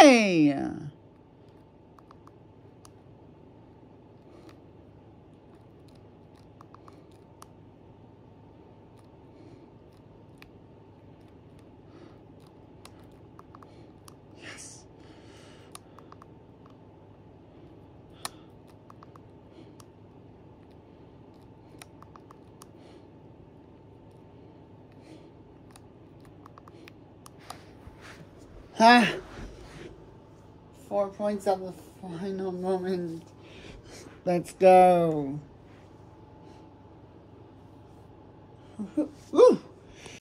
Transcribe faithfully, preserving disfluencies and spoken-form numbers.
Yay! Yes. Ah! Four points at the final moment. Let's go. Ooh.